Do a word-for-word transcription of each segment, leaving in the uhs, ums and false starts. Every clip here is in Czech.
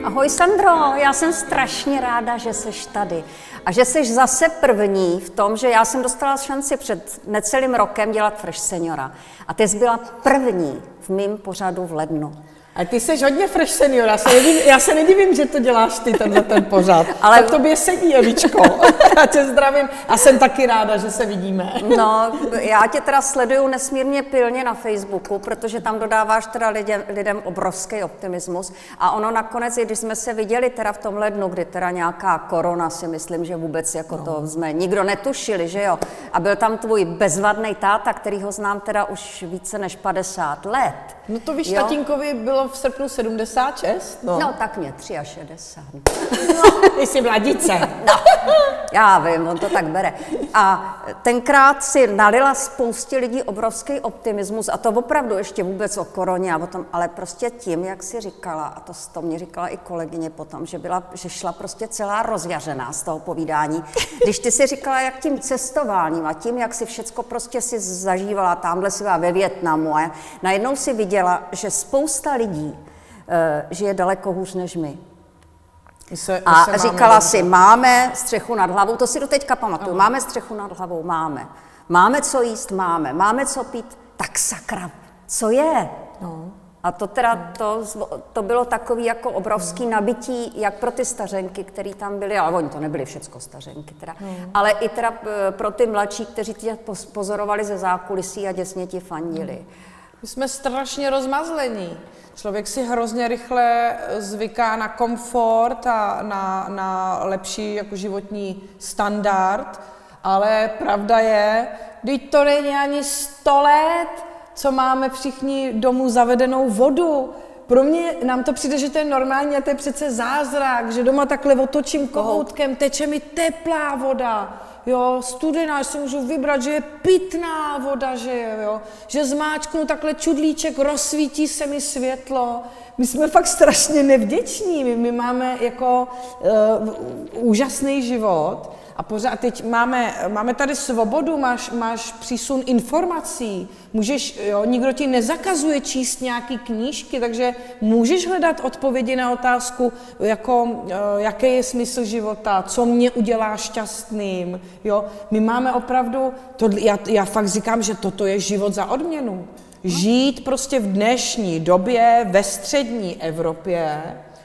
Ahoj Sandro, já jsem strašně ráda, že seš tady a že seš zase první v tom, že já jsem dostala šanci před necelým rokem dělat Fresh Seniora a ty jsi byla první v mém pořadu v lednu. A ty jsi hodně Fresh Senior, já se, nedivím, já se nedivím, že to děláš ty tenhle ten pořad. Ale tak tobě sedí, Evičko. Já tě zdravím a jsem taky ráda, že se vidíme. No, já tě teda sleduju nesmírně pilně na Facebooku, protože tam dodáváš teda lidem, lidem obrovský optimismus a ono nakonec, i když jsme se viděli teda v tom lednu, kdy teda nějaká korona, si myslím, že vůbec jako no. to jsme nikdo netušili, že jo? A byl tam tvůj bezvadný táta, který ho znám teda už více než padesát let. No to víš, jo? Tatínkovi bylo v srpnu sedmdesát šest? No, no tak mě šedesát tři. No, ty jsi mladice. No, já vím, on to tak bere. A tenkrát si nalila spoustě lidí obrovský optimismus a to opravdu ještě vůbec o koroně a o tom, ale prostě tím, jak si říkala, a to, to mě říkala i kolegyně potom, že, byla, že šla prostě celá rozjařená z toho povídání. Když ty si říkala, jak tím cestováním a tím, jak si všecko prostě si zažívala, tamhle si byla ve Vietnamu a najednou si viděla, že spousta lidí uh, žije daleko hůř než my. Se, a se říkala máme si, máme střechu nad hlavou, to si do teďka pamatuju, máme střechu nad hlavou, máme. Máme co jíst, máme. Máme co pít, tak sakra, co je? No. A to teda, to, to bylo takový jako obrovský nabití, jak pro ty stařenky, který tam byly, ale oni to nebyly všecko stařenky teda, no. ale i teda pro ty mladší, kteří tě pozorovali ze zákulisí a děsně ti fandili. My jsme strašně rozmazlení. Člověk si hrozně rychle zvyká na komfort a na, na lepší jako životní standard, ale pravda je, vždyť to není ani sto let, co máme všichni domů zavedenou vodu. Pro mě nám to přijde, že to je normální a to je přece zázrak, že doma takhle otočím kohoutkem, teče mi teplá voda. Jo, studená, že si můžu vybrat, že je pitná voda, že je, jo, že zmáčknu takhle čudlíček, rozsvítí se mi světlo. My jsme fakt strašně nevděční, my, my máme jako uh, úžasný život a pořád teď máme, máme tady svobodu, máš, máš přísun informací, můžeš, jo, nikdo ti nezakazuje číst nějaký knížky, takže můžeš hledat odpovědi na otázku, jako, uh, jaký je smysl života, co mě udělá šťastným, jo. My máme opravdu, to, já, já fakt říkám, že toto je život za odměnu. Žít prostě v dnešní době ve střední Evropě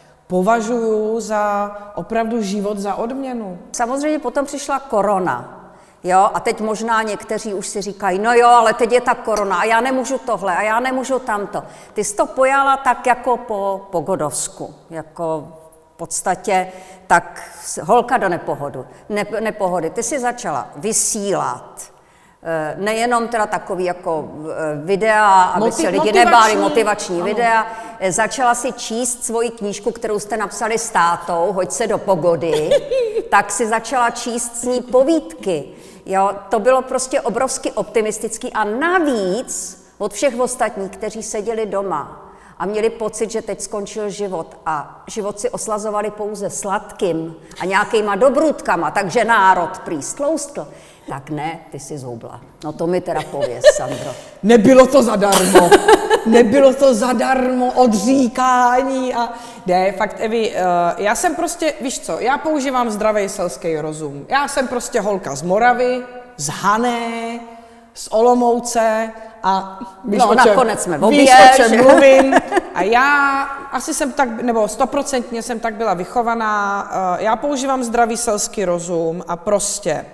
považuji za opravdu život za odměnu. Samozřejmě potom přišla korona. Jo, a teď možná někteří už si říkají, no jo, ale teď je ta korona a já nemůžu tohle a já nemůžu tamto. Ty jsi to pojala tak jako po Pogodovsku, jako v podstatě tak holka do nepohodu, ne, nepohody. Ty jsi začala vysílat. Nejenom teda takový jako videa, aby Motiv, se lidi nebáli, motivační ano. videa. Začala si číst svoji knížku, kterou jste napsali s tátou, Hoď se do pogody, tak si začala číst s ní povídky. Jo, to bylo prostě obrovsky optimistický a navíc od všech ostatních, kteří seděli doma a měli pocit, že teď skončil život a život si oslazovali pouze sladkým a nějakýma dobrůdkama, takže národ prý stloustl. Tak ne, ty jsi zoubla. No to mi teda pověz, Sandro. Nebylo to zadarmo. Nebylo to zadarmo odříkání a... Ne, fakt, Evi, já jsem prostě, víš co, já používám zdravý selský rozum. Já jsem prostě holka z Moravy, z Hané, z Olomouce a víš, no, o čem, nakonec jsme víš, o čem mluvím. A já asi jsem tak, nebo stoprocentně jsem tak byla vychovaná. Já používám zdravý selský rozum a prostě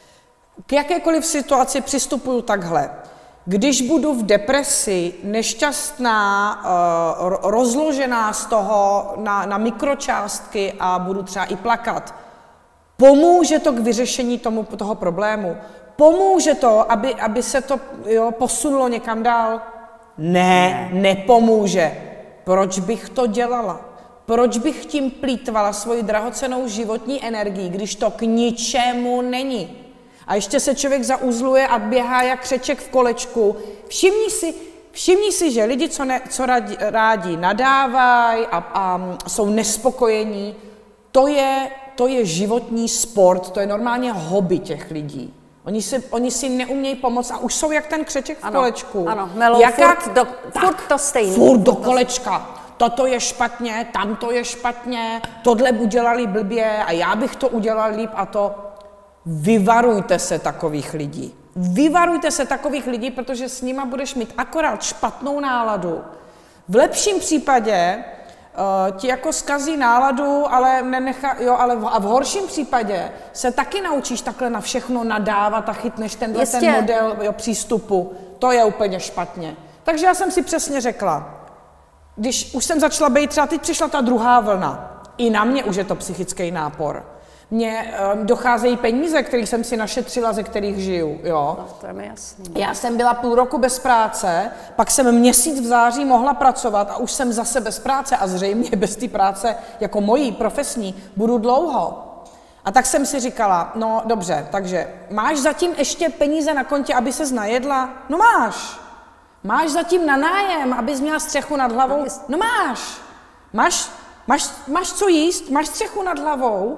k jakékoliv situaci přistupuju takhle. Když budu v depresi, nešťastná, rozložená z toho na, na mikročástky a budu třeba i plakat, pomůže to k vyřešení tomu, toho problému? Pomůže to, aby, aby se to jo, posunulo někam dál? Ne, nepomůže. Proč bych to dělala? Proč bych tím plýtvala svoji drahocennou životní energii, když to k ničemu není? A ještě se člověk zauzluje a běhá jak křeček v kolečku. Všimni si, všimni si, že lidi, co, ne, co rádi, rádi nadávají a, a jsou nespokojení, to je, to je životní sport, to je normálně hobby těch lidí. Oni si, oni si neumějí pomoct a už jsou jak ten křeček v ano, kolečku. Ano, melou Jaká, furt, do, tak, furt to stejný. Furt do kolečka. toto je špatně, tamto je špatně, tohle udělali blbě a já bych to udělal líp a to. Vyvarujte se takových lidí. Vyvarujte se takových lidí, protože s nima budeš mít akorát špatnou náladu. V lepším případě uh, ti jako zkazí náladu, ale nenechá, jo, ale v, a v horším případě se taky naučíš takhle na všechno nadávat a chytneš tenhle ten model jo, přístupu. To je úplně špatně. Takže já jsem si přesně řekla, když už jsem začala být třeba, teď přišla ta druhá vlna, i na mě už je to psychický nápor. Mně um, docházejí peníze, kterých jsem si našetřila, ze kterých žiju, jo. No, to je mi jasný. Já jsem byla půl roku bez práce, pak jsem měsíc v září mohla pracovat a už jsem zase bez práce a zřejmě bez té práce jako mojí profesní budu dlouho. A tak jsem si říkala, no dobře, takže máš zatím ještě peníze na kontě, aby ses najedla? No máš. Máš zatím na nájem, abys měla střechu nad hlavou? No máš. Máš, máš, máš co jíst? Máš střechu nad hlavou?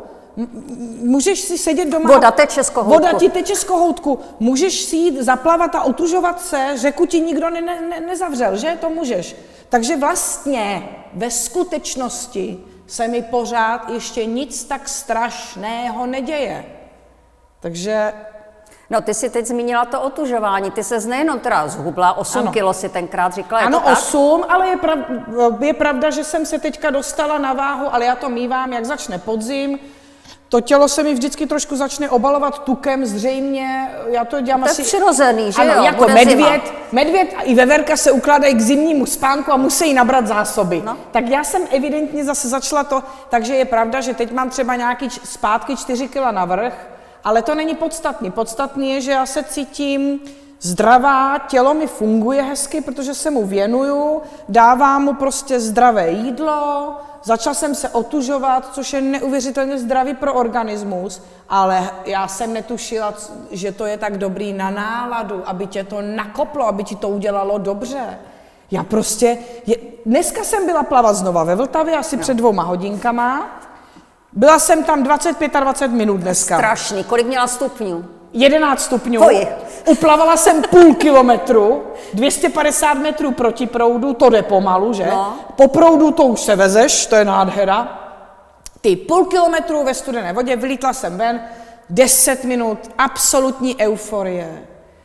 Můžeš si sedět doma. Voda teče z kohoutku. Voda ti teče z kohoutku. Můžeš si jít zaplavat a otužovat se, řeku ti nikdo ne, ne, nezavřel, že? To můžeš. Takže vlastně ve skutečnosti se mi pořád ještě nic tak strašného neděje. Takže... No, ty si teď zmínila to otužování. Ty ses nejenom teda zhubla, osm kilo si tenkrát říkala, ano, je to osm, ale je, prav, je pravda, že jsem se teďka dostala na váhu, ale já to mívám, jak začne podzim. To tělo se mi vždycky trošku začne obalovat tukem, zřejmě, já to dělám to asi... To je přirozený, že ano, jo? jako medvěd, medvěd i veverka se ukládají k zimnímu spánku a musí nabrat zásoby. No. Tak já jsem evidentně zase začala to, takže je pravda, že teď mám třeba nějaký zpátky čtyři kila navrch, ale to není podstatný. Podstatný je, že já se cítím zdravá, tělo mi funguje hezky, protože se mu věnuju, dávám mu prostě zdravé jídlo, začal jsem se otužovat, což je neuvěřitelně zdravý pro organismus, ale já jsem netušila, že to je tak dobrý na náladu, aby tě to nakoplo, aby ti to udělalo dobře. Já prostě, je, dneska jsem byla plavat znova ve Vltavě, asi no. před dvouma hodinkama. Byla jsem tam dvacet pět a dvacet minut dneska. Strašný. Kolik měla stupňů? jedenáct stupňů. Hoji. Uplavala jsem půl kilometru, dvě stě padesát metrů proti proudu, to jde pomalu, že? No. Po proudu to už se vezeš, to je nádhera. Ty půl kilometru ve studené vodě, vylítla jsem ven, deset minut, absolutní euforie.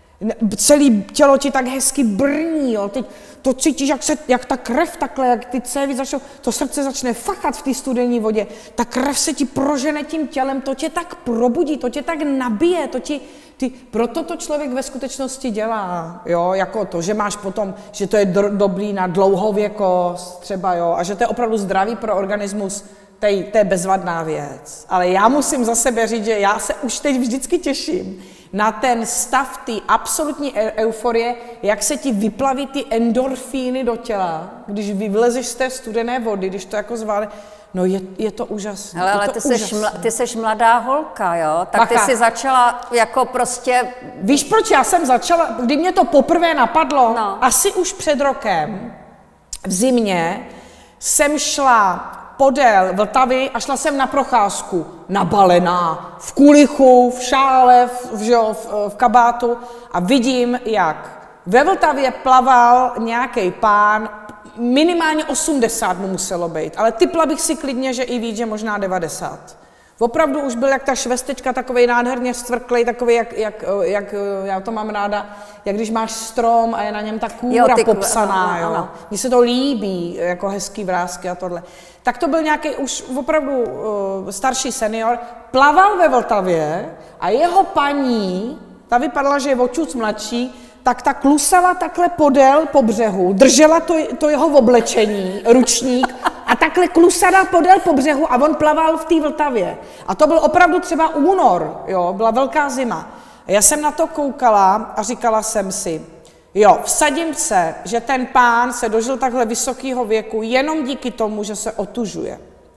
Celé tělo ti tak hezky brní, jo. Teď to cítíš, jak, se, jak ta krev takhle, jak ty cévy začnou, to srdce začne fakat v té studené vodě, ta krev se ti prožene tím tělem, to tě tak probudí, to tě tak nabije, to ti, ty, proto to člověk ve skutečnosti dělá, jo, jako to, že máš potom, že to je do, dobrý na dlouhověkost třeba, jo, a že to je opravdu zdravý pro organismus, to je, to je bezvadná věc. Ale já musím za sebe říct, že já se už teď vždycky těším na ten stav té absolutní euforie, jak se ti vyplaví ty endorfíny do těla, když vylezeš z té studené vody, když to jako zvládne. No je, je to úžasné. Hele, ale ty seš, mla, ty seš mladá holka, jo? Tak Bacha. Ty jsi začala jako prostě... Víš, proč já jsem začala, kdy mě to poprvé napadlo, no. asi už před rokem, v zimě, jsem šla podél Vltavy a šla jsem na procházku, nabalená, v kulichu, v šále, v, v, v, v kabátu a vidím, jak ve Vltavě plaval nějaký pán, minimálně osmdesát mu muselo být, ale typla bych si klidně, že i víc, že možná devadesát. Opravdu už byl jak ta švestečka, takovej nádherně stvrklej, takový, jak, jak, jak, já to mám ráda, jak když máš strom a je na něm ta kůra jo, ty, popsaná, ano, jo. Ano. Mně se to líbí, jako hezký vrásky a tohle. Tak to byl nějaký už opravdu uh, starší senior, plaval ve Vltavě a jeho paní, ta vypadala, že je očuc mladší, tak ta klusala takhle podél po břehu, držela to, to jeho oblečení, ručník, a takhle klusala podél po břehu a on plaval v té Vltavě. A to byl opravdu třeba únor, jo, byla velká zima. A já jsem na to koukala a říkala jsem si, jo, vsadím se, že ten pán se dožil takhle vysokého věku jenom díky tomu, že se otužuje.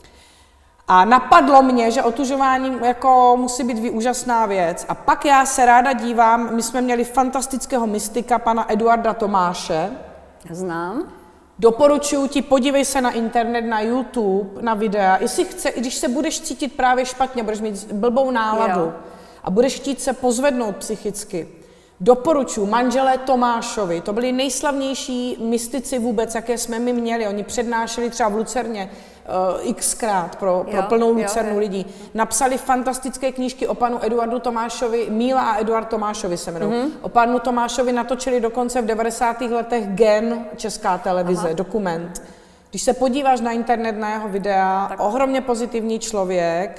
A napadlo mě, že otužování jako musí být úžasná věc. A pak já se ráda dívám, my jsme měli fantastického mystika, pana Eduarda Tomáše. Znám. Doporučuji ti, podívej se na internet, na YouTube, na videa. Jestli chce, když se budeš cítit právě špatně, budeš mít blbou náladu jo. a budeš chtít se pozvednout psychicky, Doporučuji manželé Tomášovi, to byli nejslavnější mystici vůbec, jaké jsme my měli. Oni přednášeli třeba v Lucerně uh, xkrát pro, pro jo, plnou Lucernu jo, lidí. Napsali fantastické knížky o panu Eduardu Tomášovi, Míla a Eduard Tomášovi se jmenují. Mm-hmm. O panu Tomášovi natočili dokonce v devadesátých letech Gen, česká televize, Aha. dokument. Když se podíváš na internet, na jeho videa, tak. Ohromně pozitivní člověk.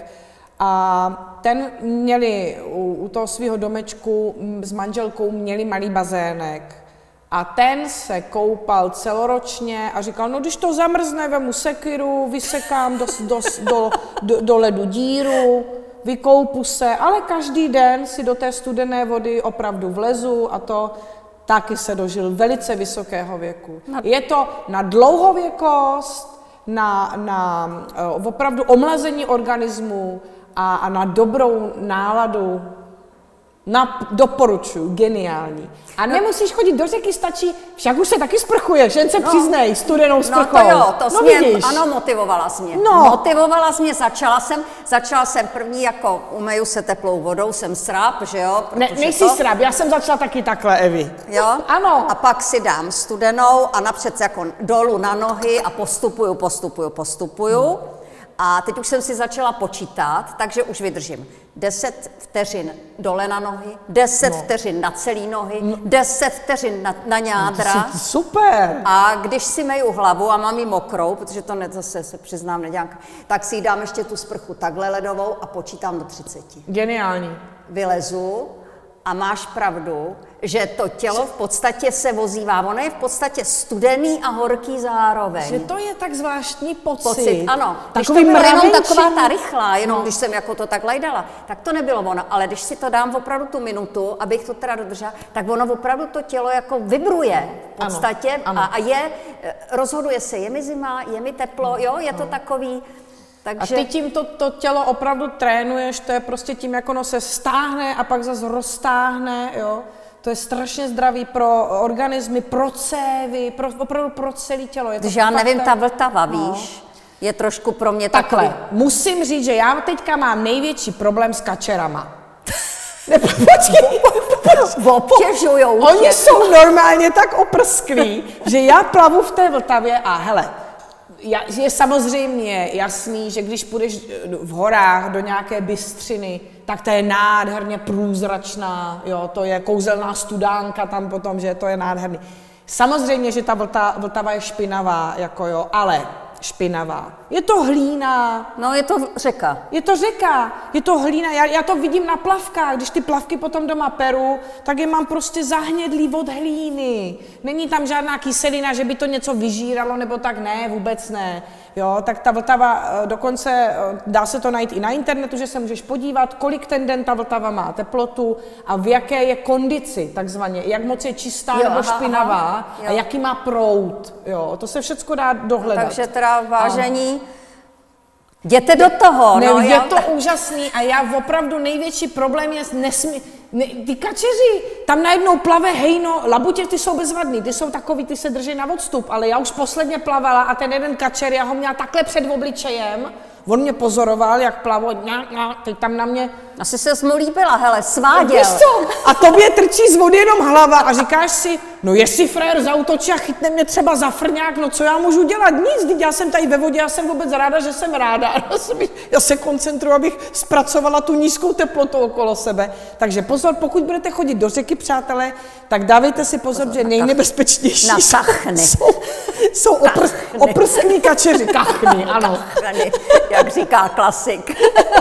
A ten měli u, u toho svého domečku s manželkou měli malý bazének. A ten se koupal celoročně a říkal, no když to zamrzne, vemu sekiru, vysekám do, do, do, do, do ledu díru, vykoupu se, ale každý den si do té studené vody opravdu vlezu a to taky se dožil velice vysokého věku. Je to na dlouhověkost, na, na uh, opravdu omlazení organismu, A, a na dobrou náladu. Na, doporučuji, geniální. A nemusíš chodit do řeky, stačí, však už se taky sprchuješ, jen se no, přiznej, studenou sprchou. No to jo, to no, mě, vidíš. ano, motivovala jsi mě. No. Motivovala jsi mě, začala jsem, začala jsem první jako umeju se teplou vodou, jsem sráp, že jo? Ne, nejsi to... sráp, já jsem začala taky takhle, Evi. Jo? Ano. A pak si dám studenou a napřed jako dolů na nohy a postupuju, postupuju, postupuju. Hmm. A teď už jsem si začala počítat, takže už vydržím deset vteřin dole na nohy, deset no. vteřin na celý nohy, no. deset vteřin na, na ňádra. No, super. A když si meju hlavu a mám ji mokrou, protože to ne, zase se přiznám nedělám, tak si dám ještě tu sprchu takhle ledovou a počítám do třiceti. Geniální. Vylezu a máš pravdu, že to tělo v podstatě se vozívá. Ono je v podstatě studený a horký zároveň. Že to je tak zvláštní pocit. Pocit, ano. Když Takový to byla jenom mravenčí. taková ta rychlá, jenom no. když jsem jako to takhle dala, tak to nebylo ono. Ale když si to dám opravdu tu minutu, abych to teda dodržela, tak ono opravdu to tělo jako vibruje v podstatě ano, ano. A, a je, rozhoduje se, je mi zima, je mi teplo, jo, je to takový. Takže... A ty tím to, to tělo opravdu trénuješ, to je prostě tím, jak ono se stáhne a pak zase roztáhne, jo. To je strašně zdravý pro organismy, pro cévy, pro, opravdu pro celé tělo. Je to Když já nevím, tak... ta Vltava, no. víš, je trošku pro mě takhle. takový... Musím říct, že já teďka mám největší problém s kačerama. Ne, počkej, obtěžujou tě. Oni jsou normálně tak oprsklí, že já plavu v té Vltavě a hele, je samozřejmě jasný, že když půjdeš v horách do nějaké bystřiny, tak to je nádherně průzračná, jo, to je kouzelná studánka tam potom, že to je nádherný. Samozřejmě, že ta Vlta, Vltava je špinavá, jako jo, ale špinavá. Je to hlína. No, je to řeka. Je to řeka, je to hlína. Já, já to vidím na plavkách. Když ty plavky potom doma peru, tak je mám prostě zahnědlý od hlíny. Není tam žádná kyselina, že by to něco vyžíralo, nebo tak ne, vůbec ne. Jo, tak ta Vltava, dokonce dá se to najít i na internetu, že se můžeš podívat, kolik ten den ta Vltava má teplotu a v jaké je kondici, takzvaně, jak moc je čistá jo, nebo aha, špinavá aha, a jaký má proud. Jo, to se všecko dá dohledat. Takže teda vážení, jděte do toho. Ne, no, je já... to úžasný a já opravdu největší problém je nesmí... Ne, ty kačeři, tam najednou plave hejno, labutě ty jsou bezvadný, ty jsou takový, ty se drží na odstup, ale já už posledně plavala a ten jeden kačer, já ho měla takhle před obličejem, on mě pozoroval, jak plavo, ňa, ňa, teď tam na mě... Asi se mu líbila, hele, sváděl. A tobě trčí z vody jenom hlava a říkáš si, no jestli frér zautočí a chytne mě třeba za frňák, no co já můžu dělat? Nic, já jsem tady ve vodě, já jsem vůbec ráda, že jsem ráda. Já se koncentruji, abych zpracovala tu nízkou teplotu okolo sebe. Takže pozor, pokud budete chodit do řeky, přátelé, tak dávejte si pozor, pozor že nejnebezpečnější na kachny. jsou, jsou opr, oprsklí kačeři. Kachny, ano. Kachny, jak říká klasik.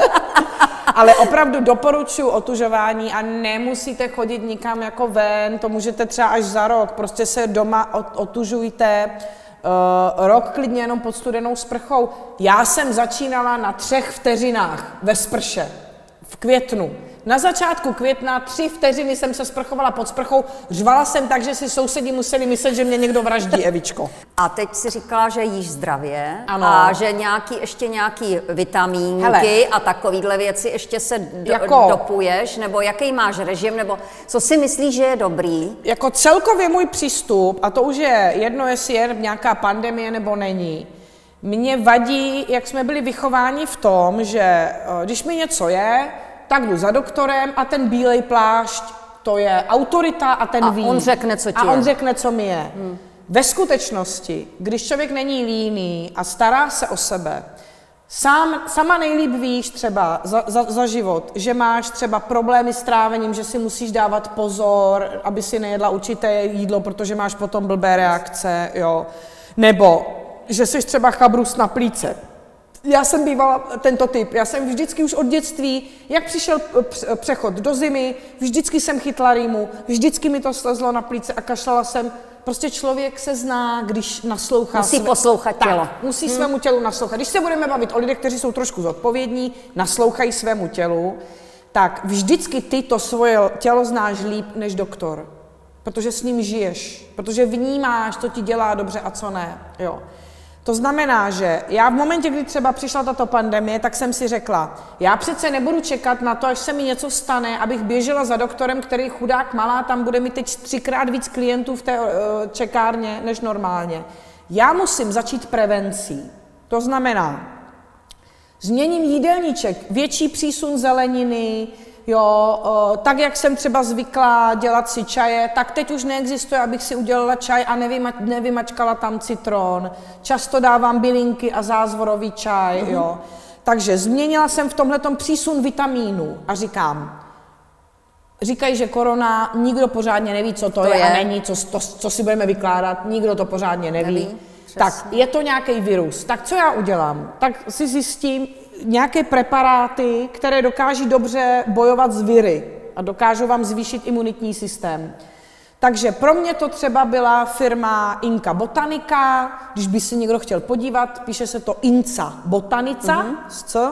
Ale opravdu doporučuji otužování a nemusíte chodit nikam jako ven, to můžete třeba až za rok, prostě se doma otužujte, uh, rok klidně jenom pod studenou sprchou. Já jsem začínala na třech vteřinách ve sprše v květnu. Na začátku května tři vteřiny jsem se sprchovala pod sprchou, řvala jsem tak, že si sousedi museli myslet, že mě někdo vraždí, Evičko. A teď si říkala, že jíš zdravě ano. A že nějaký, ještě nějaký vitamínky Hele. A takovýhle věci ještě se do, jako, dopuješ, nebo jaký máš režim, nebo co si myslíš, že je dobrý? Jako celkově můj přístup, a to už je jedno, jestli je nějaká pandemie nebo není, mně vadí, jak jsme byli vychováni v tom, že když mi něco je, tak jdu za doktorem a ten bílej plášť to je autorita a ten a ví. on řekne, co ti A je. on řekne, co mi je. Hmm. Ve skutečnosti, když člověk není líný a stará se o sebe, sám, sama nejlíp víš třeba za, za, za život, že máš třeba problémy s trávením, že si musíš dávat pozor, aby si nejedla určité jídlo, protože máš potom blbé reakce, jo. Nebo že jsi třeba chabrus na plíce. Já jsem bývala tento typ, já jsem vždycky už od dětství, jak přišel přechod do zimy, vždycky jsem chytla rýmu, vždycky mi to slezlo na plíce a kašlala jsem. Prostě člověk se zná, když naslouchá. Musí své... poslouchat tělo. Tak, musí hmm. svému tělu naslouchat. Když se budeme bavit o lidech, kteří jsou trošku zodpovědní, naslouchají svému tělu, tak vždycky ty to svoje tělo znáš líp než doktor. Protože s ním žiješ, protože vnímáš, co ti dělá dobře a co ne. Jo. To znamená, že já v momentě, kdy třeba přišla tato pandemie, tak jsem si řekla, já přece nebudu čekat na to, až se mi něco stane, abych běžela za doktorem, který chudák malá, tam bude mi teď třikrát víc klientů v té uh, čekárně než normálně. Já musím začít prevencí. To znamená, změním jídelníček, větší přísun zeleniny, jo, uh, tak jak jsem třeba zvyklá dělat si čaje, tak teď už neexistuje, abych si udělala čaj a nevyma, nevymačkala tam citron. Často dávám bylinky a zázvorový čaj, mm-hmm. jo. Takže změnila jsem v tomhletom přísun vitamínů a říkám, říkají, že korona, nikdo pořádně neví, co to, to je, je a není, co, to, co si budeme vykládat, nikdo to pořádně neví. neví tak je to nějaký virus. Tak co já udělám? Tak si zjistím nějaké preparáty, které dokáží dobře bojovat s viry a dokážou vám zvýšit imunitní systém. Takže pro mě to třeba byla firma Inca Botanica, když by si někdo chtěl podívat, píše se to Inca Botanica, mm-hmm. s C.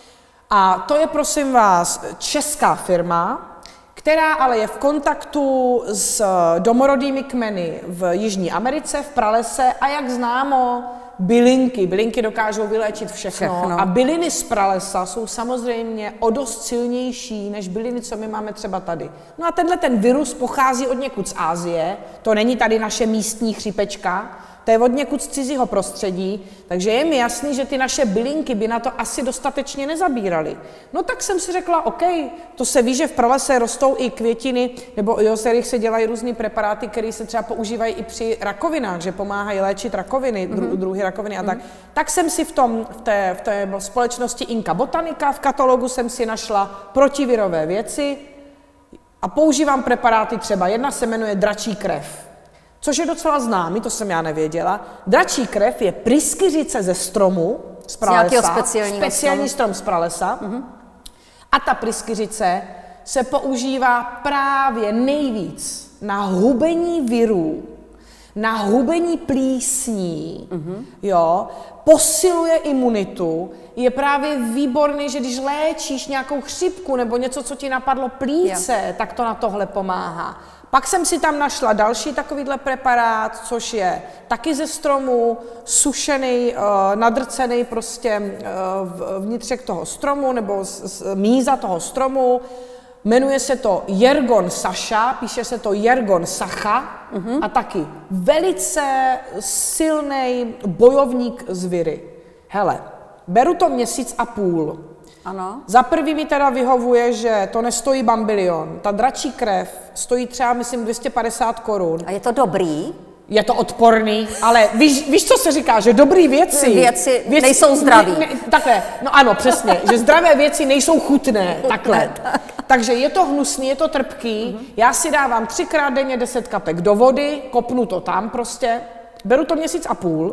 A to je, prosím vás, česká firma, která ale je v kontaktu s domorodými kmeny v Jižní Americe, v pralese a jak známo, bylinky. Bylinky dokážou vyléčit všechno. všechno. A byliny z pralesa jsou samozřejmě o dost silnější, než byliny, co my máme třeba tady. No a tenhle ten virus pochází od někud z Asie, to není tady naše místní chřipečka, to je od někud z cizího prostředí, takže je mi jasný, že ty naše bylinky by na to asi dostatečně nezabíraly. No tak jsem si řekla, OK, to se ví, že v pralese rostou i květiny, nebo jo, z kterých se dělají různý preparáty, které se třeba používají i při rakovinách, že pomáhají léčit rakoviny, mm-hmm. druhy rakoviny a tak. Mm-hmm. Tak jsem si v, tom, v, té, v té společnosti Inca Botanica, v katalogu jsem si našla protivirové věci a používám preparáty třeba, jedna se jmenuje dračí krev. Což je docela známý, to jsem já nevěděla. Dračí krev je pryskyřice ze stromu z pralesa, speciální strom z pralesa. Mm-hmm. A ta pryskyřice se používá právě nejvíc na hubení virů, na hubení plísní, mm-hmm. jo, posiluje imunitu, je právě výborný, že když léčíš nějakou chřipku nebo něco, co ti napadlo plíce, yeah. tak to na tohle pomáhá. Pak jsem si tam našla další takovýhle preparát, což je taky ze stromu, sušený, nadrcený prostě vnitřek toho stromu nebo míza toho stromu. Jmenuje se to Yergon Sacha, píše se to Yergon Sacha mm-hmm. a taky velice silný bojovník z viry. Hele, beru to měsíc a půl. Ano. Za prvý mi teda vyhovuje, že to nestojí bambilion. Ta dračí krev stojí třeba, myslím, dvě stě padesát korun. A je to dobrý? Je to odporný, ale víš, víš, co se říká, že dobrý věci... Věci, věci nejsou zdraví. Ne, ne, takhle, no ano, přesně, že zdravé věci nejsou chutné, takhle. Tak. Takže je to hnusný, je to trpký, mm-hmm. já si dávám třikrát denně deset kapek do vody, kopnu to tam prostě, beru to měsíc a půl,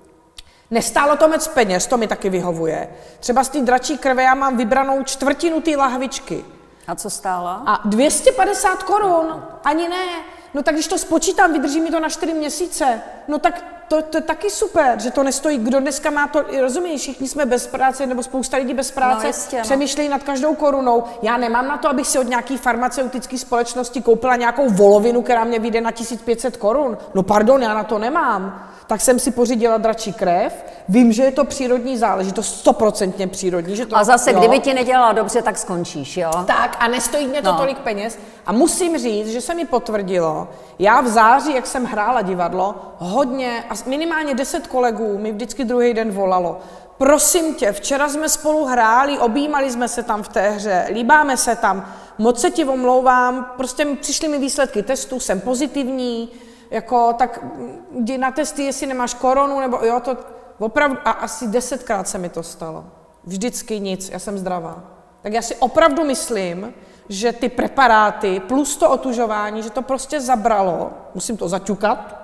nestálo to moc peněz, to mi taky vyhovuje. Třeba z té dračí krve já mám vybranou čtvrtinu té lahvičky. A co stála? A dvě stě padesát korun, ani ne. No tak když to spočítám, vydrží mi to na čtyři měsíce, no tak to, to je taky super, že to nestojí, kdo dneska má to, rozumíš, všichni jsme bez práce, nebo spousta lidí bez práce, no, jistě, no. přemýšlejí nad každou korunou. Já nemám na to, abych si od nějaký farmaceutické společnosti koupila nějakou volovinu, která mě vyjde na tisíc pět set korun. No pardon, já na to nemám. Tak jsem si pořídila dračí krev, vím, že je to přírodní záležitost, stoprocentně přírodní. Že to, a zase, jo. kdyby ti nedělala dobře, tak skončíš, jo? Tak a nestojí mě to no. tolik peněz. A musím říct, že se mi potvrdilo, já v září, jak jsem hrála divadlo, hodně, a minimálně deset kolegů mi vždycky druhý den volalo. Prosím tě, včera jsme spolu hráli, objímali jsme se tam v té hře, líbáme se tam, moc se ti omlouvám, prostě přišly mi výsledky testů, jsem pozitivní, jako, tak jdi na testy, jestli nemáš koronu, nebo jo, to opravdu, a asi desetkrát se mi to stalo. Vždycky nic, já jsem zdravá. Tak já si opravdu myslím, že ty preparáty plus to otužování, že to prostě zabralo, musím to zaťukat,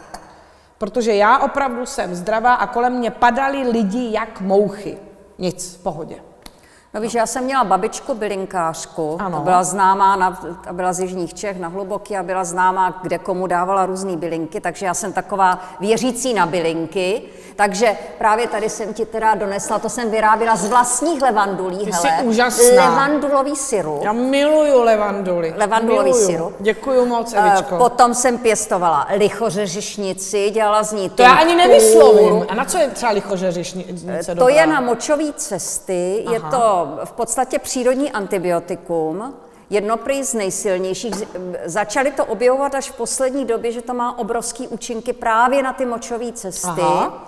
protože já opravdu jsem zdravá a kolem mě padali lidi jak mouchy. Nic, v pohodě. No víš, já jsem měla babičku bylinkářku, Ano. ta byla známá, na, ta byla z jižních Čech na Hluboký a byla známá, kde komu dávala různé bylinky, takže já jsem taková věřící na bylinky, takže právě tady jsem ti teda donesla, to jsem vyráběla z vlastních levandulí, Ty hele, jsi úžasná. levandulový syrup. Já miluju levanduly. Levandulový miluju. syrup. Děkuju moc, Evičko. Potom jsem pěstovala lichořeřišnici, dělala z ní To já ani nevyslovím. A na co je třeba lichořeřišnice To dobrá? je na močové cesty, Aha. je to v podstatě přírodní antibiotikum, jedno prý z nejsilnějších. Začali to objevovat až v poslední době, že to má obrovský účinky právě na ty močové cesty. Aha.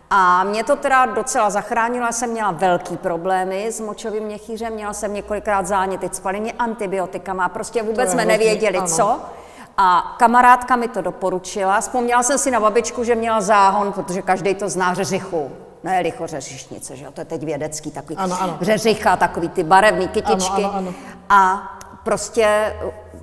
A mě to teda docela zachránilo, já jsem měla velký problémy s močovým měchýřem, měla jsem několikrát záněty, spali mě antibiotikama, prostě vůbec jsme nevěděli, ano. co. A kamarádka mi to doporučila, vzpomněla jsem si na babičku, že měla záhon, protože každý to zná, řeřichu. Ne lichořeřišnice, že jo, to je teď vědecký, takový ano, ano. řeřicha, takový ty barevný kytičky. Ano, ano, ano. A prostě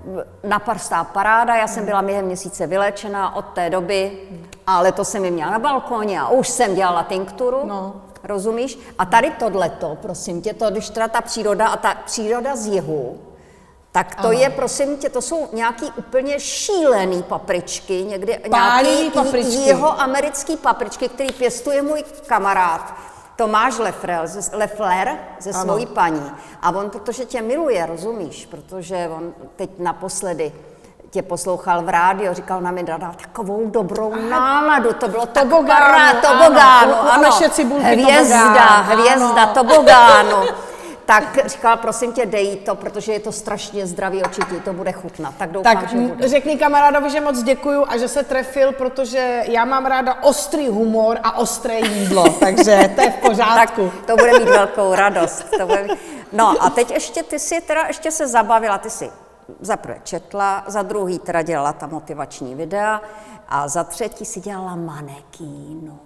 naprostá paráda, já jsem byla během měsíce vylečená od té doby, ale to jsem mi měla na balkóně a už jsem dělala tinkturu, no. rozumíš? A tady tohleto, prosím tě, to, když teda ta příroda a ta příroda z jihu, tak to Aha. je, prosím tě, to jsou nějaký úplně šílený papričky, někdy Pálí nějaký papričky. jeho americký papričky, který pěstuje můj kamarád Tomáš Lefler, Lefler ze svojí paní. A on, protože tě miluje, rozumíš, protože on teď naposledy tě poslouchal v rádiu, říkal na mě, dala takovou dobrou náladu, to bylo tobogánu, tobogánu, ano, ano, hvězda, hvězda, tobogánu. Tak říkal, prosím tě, dej to, protože je to strašně zdravý, určitě to bude chutnat. Tak doufám, tak že bude. Řekni kamarádovi, že moc děkuju a že se trefil, protože já mám ráda ostrý humor a ostré jídlo, takže to je v pořádku. Tak to bude mít velkou radost. To bude mít... No a teď ještě ty si teda ještě se zabavila, ty si za prvé četla, za druhý teda dělala ta motivační videa a za třetí si dělala manekínu.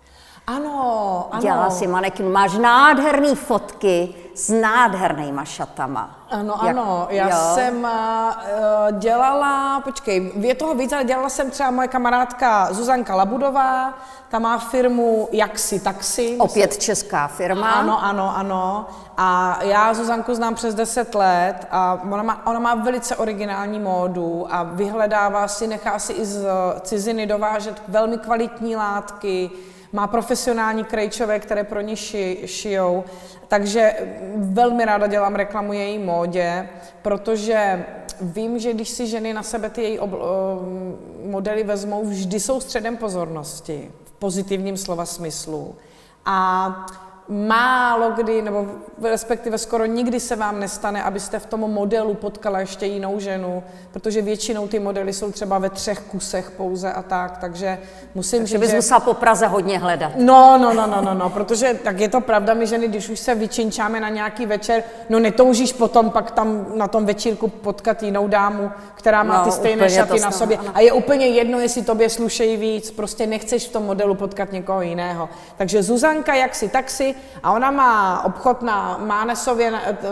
Ano, ano. Dělala si manekínu, máš nádherný fotky s nádhernýma šatama. Ano, Jak, ano, já jo? jsem uh, dělala, počkej, je toho víc, ale dělala jsem třeba moje kamarádka Zuzanka Labudová, ta má firmu Jaksi Taxi. Opět česká firma. Ano, ano, ano. A já Zuzanku znám přes deset let a ona má, ona má velice originální módu a vyhledává si, nechá si i z ciziny dovážet velmi kvalitní látky, má profesionální krejčové, které pro ní ši, šijou, takže velmi ráda dělám reklamu její módě, protože vím, že když si ženy na sebe ty její obl- modely vezmou, vždy jsou středem pozornosti, v pozitivním slova smyslu. A málo kdy, nebo respektive skoro nikdy se vám nestane, abyste v tom modelu potkala ještě jinou ženu, protože většinou ty modely jsou třeba ve třech kusech pouze a tak, takže musím takže říct, bys že... musela po Praze hodně hledat. No, no, no, no, no, no, protože tak je to pravda, my ženy, když už se vyčinčáme na nějaký večer, no netoužíš potom pak tam na tom večírku potkat jinou dámu, která má no, ty stejné šaty na sobě ano. A je úplně jedno, jestli tobě slušejí víc, prostě nechceš v tom modelu potkat někoho jiného. Takže Zuzanka Jaksi Taxi a ona má obchod na Mánesově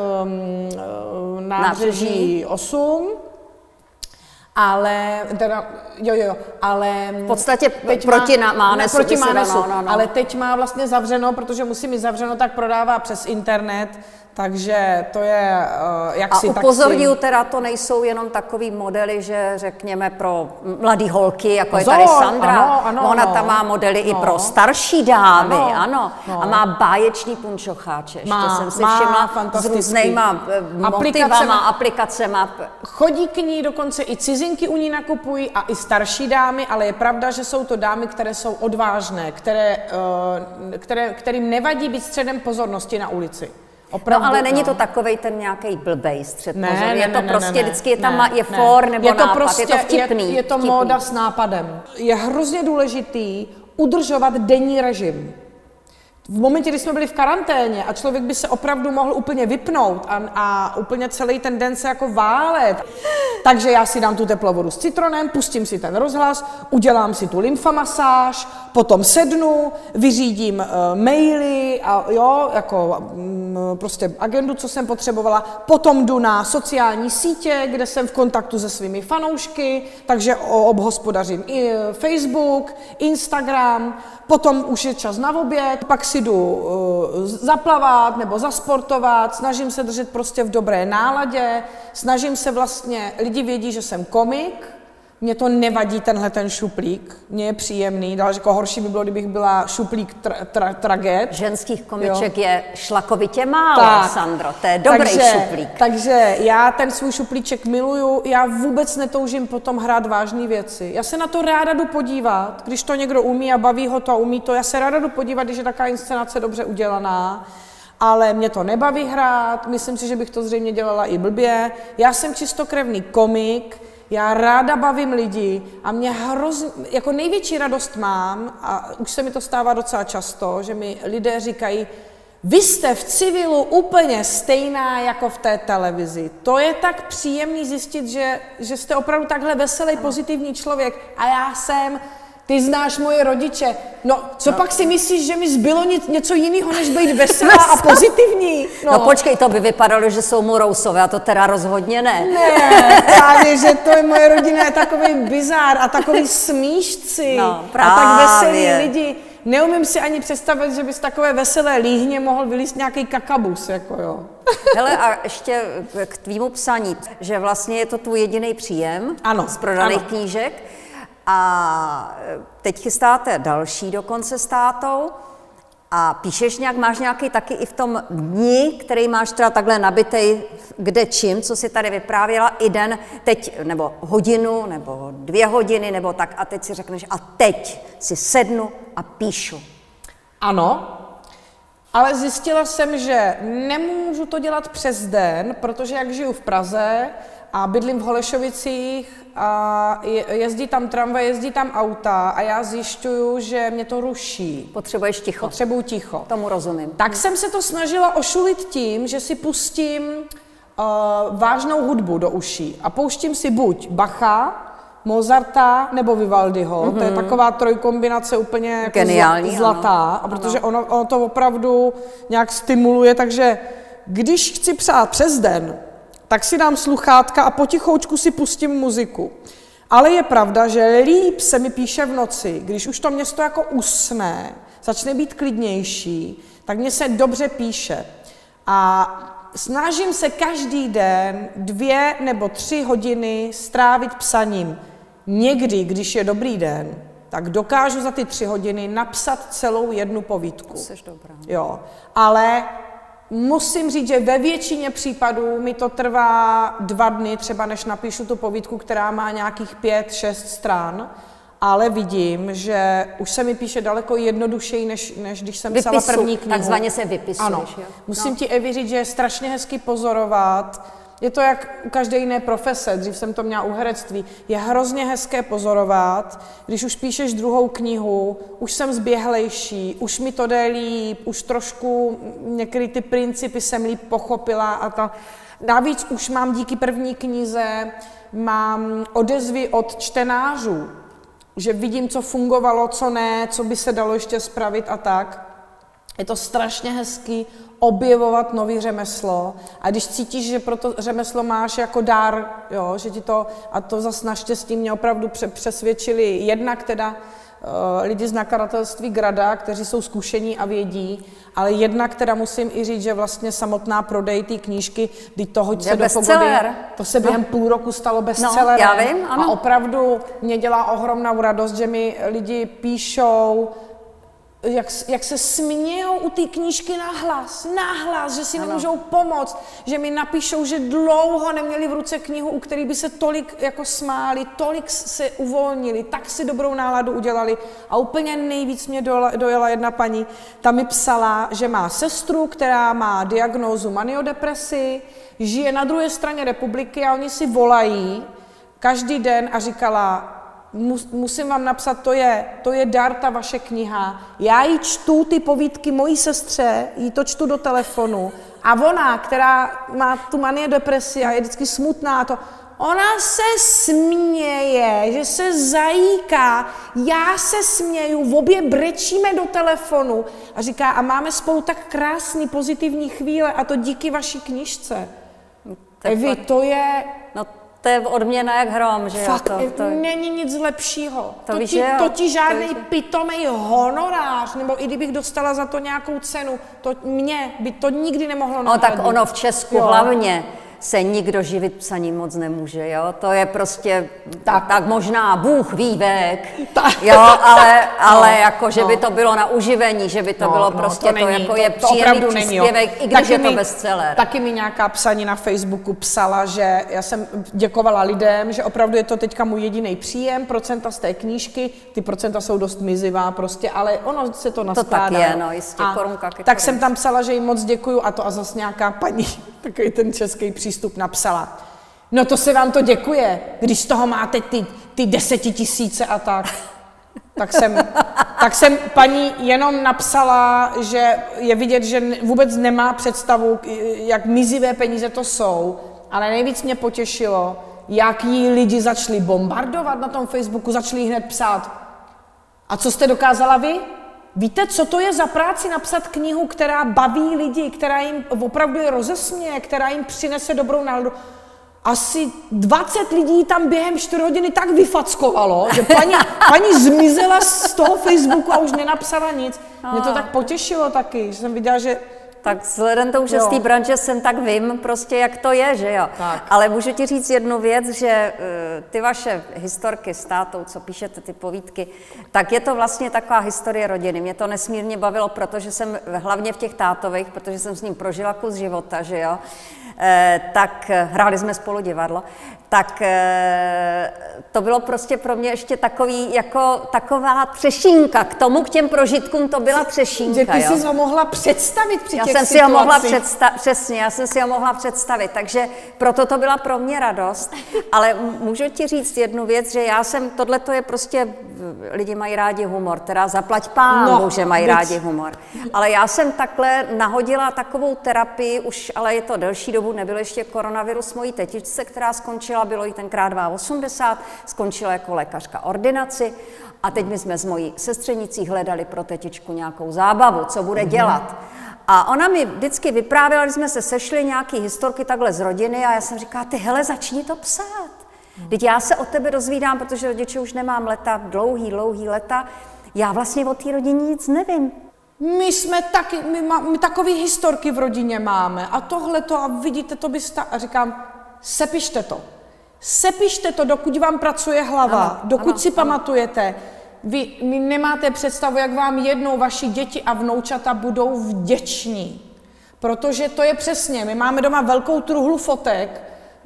um, nábřeží osm, ale, teda, jo, jo, ale... V podstatě proti má, Mánesu. Proti Mánesu, no, no, no. ale teď má vlastně zavřeno, protože musí mít zavřeno, tak prodává přes internet, takže to je uh, jak si taxi. A upozorňuji teda, to nejsou jenom takový modely, že řekněme pro mladý holky, jako Pozor, je tady Sandra. Ano, ano, Ona tam má modely no. i pro starší dámy, ano. ano. No. A má báječný punčocháče. Ještě má, jsem si má všimla s různýma motivama, aplikacema. Chodí k ní dokonce i cizinky u ní nakupují a i starší dámy, ale je pravda, že jsou to dámy, které jsou odvážné, které, uh, které, kterým nevadí být středem pozornosti na ulici. Opravdu, no ale není no. to takovej ten nějaký blbej střed ne, pozor. Ne, je to ne, prostě ne, vždycky je tam ne, je ne. for nebo je to nápad, prostě, je to vtipný. Je, je to vtipný. móda s nápadem. Je hrozně důležitý udržovat denní režim. v momentě, kdy jsme byli v karanténě a člověk by se opravdu mohl úplně vypnout a, a úplně celý ten den se jako válet. Takže já si dám tu teplou vodu s citronem, pustím si ten rozhlas, udělám si tu lymfamasáž, potom sednu, vyřídím uh, maily a jo, jako um, prostě agendu, co jsem potřebovala, potom jdu na sociální sítě, kde jsem v kontaktu se svými fanoušky, takže obhospodařím i Facebook, Instagram, potom už je čas na oběd, pak si jdu uh, zaplavat nebo zasportovat, snažím se držet prostě v dobré náladě, snažím se vlastně, lidi vědí, že jsem komik, mně to nevadí tenhle ten šuplík, mně je příjemný, daleko jako horší by bylo, kdybych byla šuplík tra, tra, traget. Ženských komiček jo. je šlakovitě málo, tak, Sandro, to je dobrý takže, šuplík. Takže já ten svůj šuplíček miluju, já vůbec netoužím potom hrát vážné věci. Já se na to ráda jdu podívat, když to někdo umí a baví ho to a umí to, já se ráda jdu podívat, když je taková inscenace dobře udělaná. Ale mě to nebaví hrát, myslím si, že bych to zřejmě dělala i blbě. Já jsem čistokrevný komik, já ráda bavím lidi a mě hrozně, jako největší radost mám, a už se mi to stává docela často, že mi lidé říkají, vy jste v civilu úplně stejná jako v té televizi. To je tak příjemný zjistit, že, že jste opravdu takhle veselý, pozitivní člověk a já jsem... Ty znáš moje rodiče. No, co no. pak si myslíš, že mi zbylo něco jiného, než být veselá a pozitivní? No. no počkej, to by vypadalo, že jsou Morousové, a to teda rozhodně ne. Ne, právě, že to je moje rodina, je takový bizár a takový smíšci. No, a tak veselí lidi. Neumím si ani představit, že by z takové veselé líhně mohl vylíst nějaký kakabus, jako jo. Hele, a ještě k tvýmu psaní, že vlastně je to tvůj jediný příjem ano, z prodaných ano. knížek. A teď chystáte další dokonce s tátou a píšeš nějak, máš nějaký taky i v tom dni, který máš teda takhle nabitej kde čím, co si tady vyprávěla, i den, teď, nebo hodinu, nebo dvě hodiny, nebo tak a teď si řekneš a teď si sednu a píšu. Ano, ale zjistila jsem, že nemůžu to dělat přes den, protože jak žiju v Praze a bydlím v Holešovicích, a jezdí tam tramvaj, jezdí tam auta a já zjišťuju, že mě to ruší. Potřebuješ ticho. Potřebuju ticho. Tomu rozumím. Tak jsem se to snažila ošulit tím, že si pustím uh, vážnou hudbu do uší a pouštím si buď Bacha, Mozarta nebo Vivaldiho. Mm-hmm. To je taková trojkombinace úplně jako geniální, zlatá, ano. A protože ono, ono to opravdu nějak stimuluje, takže když chci psát přes den, tak si dám sluchátka a potichoučku si pustím muziku. Ale je pravda, že líp se mi píše v noci, když už to město jako usne, začne být klidnější, tak mně se dobře píše. A snažím se každý den dvě nebo tři hodiny strávit psaním. Někdy, když je dobrý den, tak dokážu za ty tři hodiny napsat celou jednu povídku. Jsi dobrá. Jo, ale musím říct, že ve většině případů mi to trvá dva dny, třeba než napíšu tu povídku, která má nějakých pět, šest stran, ale vidím, že už se mi píše daleko jednodušeji, než, než když jsem Vypisu, psala první knihu. Takzvaně se vypisuješ. Ano. Jo? Musím no. ti, Evi, říct, že je strašně hezky pozorovat. Je to jak u každé jiné profese, dřív jsem to měla u herectví. Je hrozně hezké pozorovat, když už píšeš druhou knihu, už jsem zběhlejší, už mi to jde líp, už trošku některé ty principy jsem líp pochopila a ta... Navíc už mám díky první knize, mám odezvy od čtenářů, že vidím, co fungovalo, co ne, co by se dalo ještě spravit a tak. Je to strašně hezký objevovat nový řemeslo a když cítíš, že pro to řemeslo máš jako dar, jo, že ti to, a to zase naštěstí mě opravdu přesvědčili jednak teda uh, lidi z nakladatelství Grada, kteří jsou zkušení a vědí, ale jednak teda musím i říct, že vlastně samotná prodej té knížky, když to hoď se do pogody, to se během no. půl roku stalo bestsellerem. No, já vím, ano. A opravdu mě dělá ohromnou radost, že mi lidi píšou, Jak, jak se smějou u té knížky nahlas, nahlas, že si ano. nemůžou pomoct, že mi napíšou, že dlouho neměli v ruce knihu, u který by se tolik jako smáli, tolik se uvolnili, tak si dobrou náladu udělali. A úplně nejvíc mě dojela jedna paní, ta mi psala, že má sestru, která má diagnózu maniodepresi, žije na druhé straně republiky a oni si volají každý den a říkala, musím vám napsat, to je, to je dar, ta vaše kniha. Já jí čtu ty povídky mojí sestře, jí to čtu do telefonu a ona, která má tu manie depresi a je vždycky smutná, to, ona se směje, že se zajíká, já se směju, obě brečíme do telefonu a říká, a máme spolu tak krásný pozitivní chvíle a to díky vaší knížce. Evi, to je... No, to je odměna jak hrom, že fakt, jo? To, to... není nic lepšího. To, to, víš, ti, to ti žádný to pitomej honorář, nebo i kdybych dostala za to nějakou cenu, to mě by to nikdy nemohlo nahradit. No tak ono v Česku jo. hlavně se nikdo živit psaním moc nemůže, jo? To je prostě, tak, tak možná Bůh ví vek, jo, ale, ale no, jako, že no. by to bylo na uživení, že by to no, bylo no, prostě to, to, není, jako to, je to příjemný příspěvek, i když taky je to mi, bestseller. Taky mi nějaká psaní na Facebooku psala, že já jsem děkovala lidem, že opravdu je to teďka můj jediný příjem, procenta z té knížky, ty procenta jsou dost mizivá prostě, ale ono se to naskládá. To tak je, no, jistě, a korunka ke tak korunce. jsem tam psala, že jim moc děkuju a to a zase nějaká paní, takový ten český přístup napsala. No to se vám to děkuje, když z toho máte ty, ty desetitisíce a tak. Tak jsem, tak jsem paní jenom napsala, že je vidět, že vůbec nemá představu, jak mizivé peníze to jsou, ale nejvíc mě potěšilo, jak jí lidi začali bombardovat na tom Facebooku, začali hned psát. A co jste dokázala vy? Víte, co to je za práci napsat knihu, která baví lidi, která jim opravdu je rozesměje, která jim přinese dobrou náladu? Asi dvacet lidí tam během čtyři hodiny tak vyfackovalo, že paní, paní zmizela z toho Facebooku a už nenapsala nic. Mě to tak potěšilo taky, že jsem viděla, že... Tak vzhledem tomu, že z té branže jsem tak vím prostě, jak to je, že jo. Tak. Ale můžu ti říct jednu věc, že uh, ty vaše historky s tátou, co píšete, ty povídky, tak je to vlastně taková historie rodiny. Mě to nesmírně bavilo, protože jsem hlavně v těch tátových, protože jsem s ním prožila kus života, že jo. Eh, tak hráli jsme spolu divadlo, tak eh, to bylo prostě pro mě ještě takový, jako taková třešínka, k tomu, k těm prožitkům to byla třešínka, že ty jo. jsi ho mohla představit při já těch jsem si ho mohla představit, přesně, já jsem si ho mohla představit, takže proto to byla pro mě radost, ale můžu ti říct jednu věc, že já jsem, tohle to je prostě, lidi mají rádi humor, teda zaplať pánu, no, že mají věc. rádi humor, ale já jsem takhle nahodila takovou terapii, už, ale je to delší dobu, nebyl ještě koronavirus mojí tetičce, která skončila, bylo jí tenkrát osmdesát dva, skončila jako lékařka ordinaci a teď my jsme s mojí sestřenicí hledali pro tetičku nějakou zábavu, co bude dělat. A ona mi vždycky vyprávěla, když jsme se sešli, nějaký historky takhle z rodiny a já jsem říkala, ty hele, začni to psát. Teď já se o tebe dozvídám, protože rodiče už nemám leta, dlouhý, dlouhý leta, já vlastně o té rodině nic nevím. My jsme taky, my, má, my takový historky v rodině máme a tohle to a vidíte, to byste, a říkám, sepište to. Sepište to, dokud vám pracuje hlava, ano, dokud ano, si ano. pamatujete. Vy, vy nemáte představu, jak vám jednou vaši děti a vnoučata budou vděční. Protože to je přesně, my máme doma velkou truhlu fotek,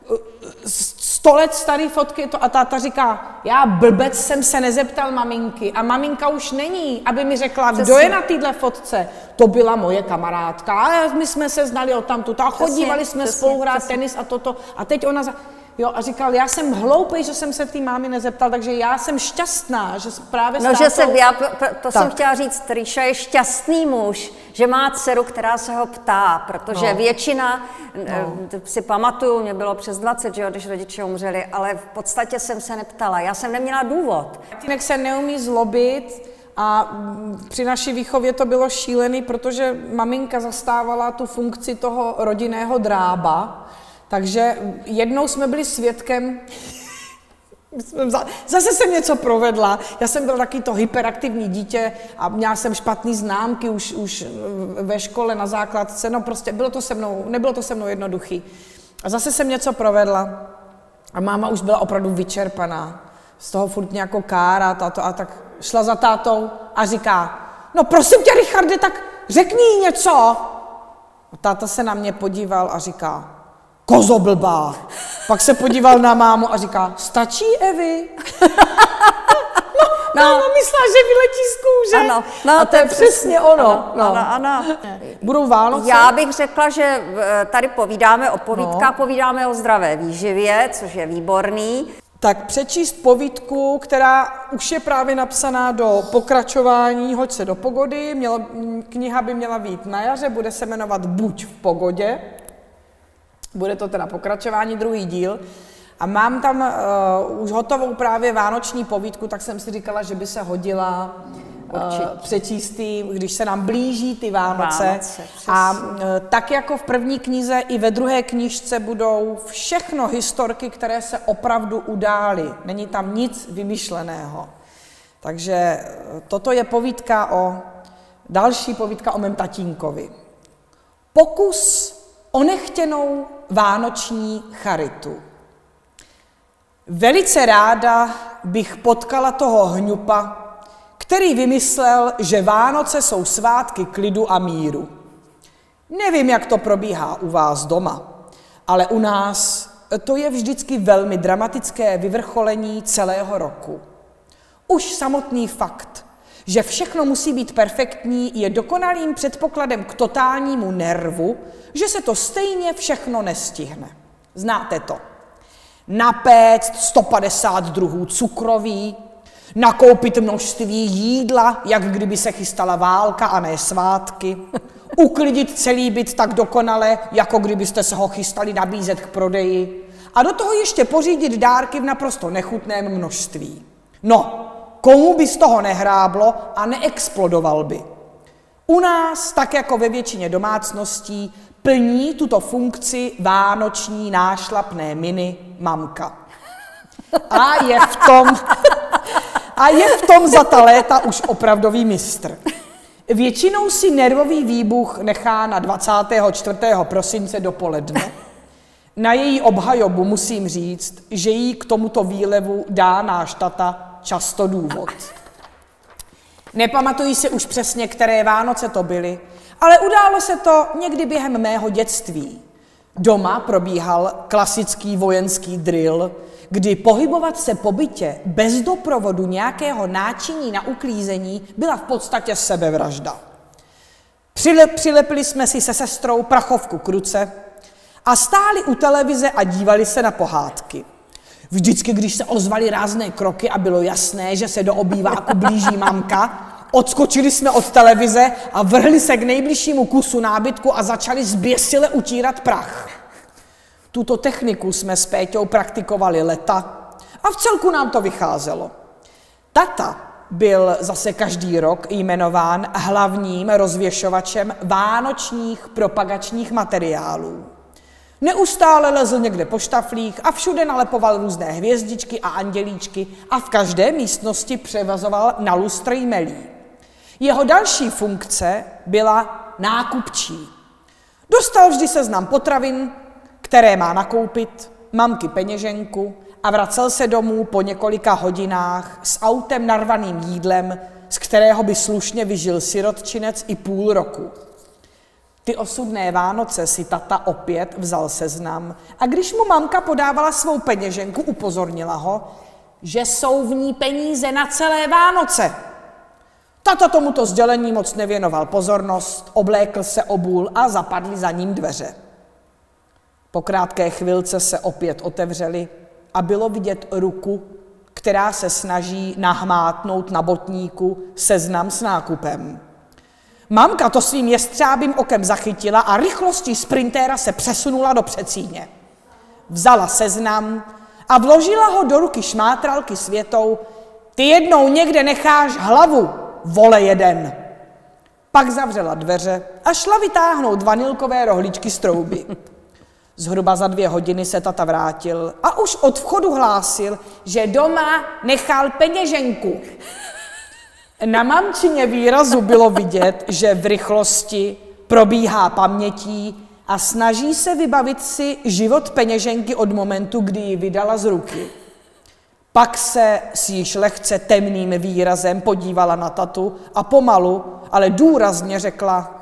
sto let starý fotky to, a táta říká, já blbec jsem se nezeptal maminky a maminka už není, aby mi řekla, přesně. Kdo je na téhle fotce. To byla moje kamarádka a my jsme se znali odtamtud a chodívali jsme přesně, spolu hrát přesně. tenis a toto a teď ona za... Jo, a říkal, já jsem hloupý, že jsem se té mámy nezeptal, takže já jsem šťastná, že právě No, státou... že se, já to tak. jsem chtěla říct, Ríša je šťastný muž, že má dceru, která se ho ptá, protože no. většina, no. si pamatuju, mě bylo přes dvacet, že jo, když rodiče umřeli, ale v podstatě jsem se neptala, já jsem neměla důvod. Tatínek se neumí zlobit a při naší výchově to bylo šílený, protože maminka zastávala tu funkci toho rodinného drába. Takže jednou jsme byli svědkem, zase jsem něco provedla, já jsem byla taky to hyperaktivní dítě a měla jsem špatný známky už, už ve škole na základce, no prostě bylo to se mnou, nebylo to se mnou jednoduchý. A zase jsem něco provedla a máma už byla opravdu vyčerpaná, z toho furt nějakou kárat a to a tak šla za tátou a říká, no prosím tě, Richarde, tak řekni jí něco. A táta se na mě podíval a říká, kozo blbá. Pak se podíval na mámu a říká, stačí, Evi? no, no. Máma myslela, že vyletí z kůže. Ano, no, a to je přesně ono. Ano, no. ano, ano. Budou Vánoce? Já bych řekla, že tady povídáme o povídkách, no. povídáme o zdravé výživě, což je výborný. tak přečíst povídku, která už je právě napsaná do pokračování Hoď se do pogody. Měla, kniha by měla být na jaře, bude se jmenovat Buď v pogodě. Bude to teda pokračování, druhý díl. A mám tam uh, už hotovou právě vánoční povídku, tak jsem si říkala, že by se hodila uh, přečíst tý, když se nám blíží ty Vánoce. Vánoce a uh, tak jako v první knize i ve druhé knížce budou všechno historky, které se opravdu udály. Není tam nic vymyšleného. Takže uh, toto je povídka o, další povídka o mém tatínkovi. Pokus o nechtěnou vánoční charitu. Velice ráda bych potkala toho hňupa, který vymyslel, že Vánoce jsou svátky klidu a míru. Nevím, jak to probíhá u vás doma, ale u nás to je vždycky velmi dramatické vyvrcholení celého roku. Už samotný fakt, že všechno musí být perfektní, je dokonalým předpokladem k totálnímu nervu, že se to stejně všechno nestihne. Znáte to. Napéct sto padesát druhů cukroví, nakoupit množství jídla, jak kdyby se chystala válka a ne svátky, uklidit celý byt tak dokonale, jako kdybyste se ho chystali nabízet k prodeji a do toho ještě pořídit dárky v naprosto nechutném množství. No, komu by z toho nehráblo a neexplodoval by? U nás, tak jako ve většině domácností, plní tuto funkci vánoční nášlapné miny mamka. A je v tom, a je v tom za ta léta už opravdový mistr. Většinou si nervový výbuch nechá na dvacátého čtvrtého prosince dopoledne. Na její obhajobu musím říct, že jí k tomuto výlevu dá náš tata často důvod. Nepamatuji si už přesně, které Vánoce to byly, ale událo se to někdy během mého dětství. Doma probíhal klasický vojenský drill, kdy pohybovat se po bytě bez doprovodu nějakého náčiní na uklízení byla v podstatě sebevražda. Přilep, přilepili jsme si se sestrou prachovku k ruce a stáli u televize a dívali se na pohádky. Vždycky, když se ozvaly rázné kroky a bylo jasné, že se do obýváku blíží mamka, odskočili jsme od televize a vrhli se k nejbližšímu kusu nábytku a začali zběsile utírat prach. Tuto techniku jsme s Péťou praktikovali leta a v celku nám to vycházelo. Tata byl zase každý rok jmenován hlavním rozvěšovačem vánočních propagačních materiálů. Neustále lezl někde po štaflích a všude nalepoval různé hvězdičky a andělíčky a v každé místnosti převazoval na lustr jmelí. Jeho další funkce byla nákupčí. Dostal vždy seznam potravin, které má nakoupit, mamky peněženku a vracel se domů po několika hodinách s autem narvaným jídlem, z kterého by slušně vyžil sirotčinec i půl roku. Ty osudné Vánoce si tata opět vzal seznam a když mu mamka podávala svou peněženku, upozornila ho, že jsou v ní peníze na celé Vánoce. Tata tomuto sdělení moc nevěnoval pozornost, oblékl se obul a zapadly za ním dveře. Po krátké chvilce se opět otevřely a bylo vidět ruku, která se snaží nahmátnout na botníku seznam s nákupem. Mamka to svým jestřábým okem zachytila a rychlostí sprintéra se přesunula do předsíně. Vzala seznam a vložila ho do ruky šmátralky s větou: ty jednou někde necháš hlavu, vole jeden. Pak zavřela dveře a šla vytáhnout vanilkové rohlíčky z trouby. Zhruba za dvě hodiny se tata vrátil a už od vchodu hlásil, že doma nechal peněženku. Na mamčině výrazu bylo vidět, že v rychlosti probíhá pamětí a snaží se vybavit si život peněženky od momentu, kdy ji vydala z ruky. Pak se s již lehce temným výrazem podívala na tatu a pomalu, ale důrazně řekla: